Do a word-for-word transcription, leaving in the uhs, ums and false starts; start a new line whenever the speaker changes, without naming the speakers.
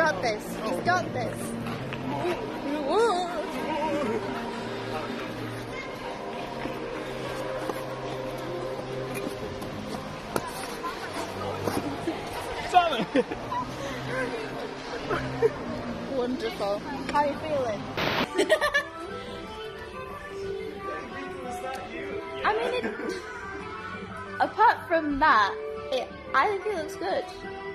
got this. He's got this.
Simon!
Wonderful. How are you feeling? I mean, it, apart from that, it, I think it looks good.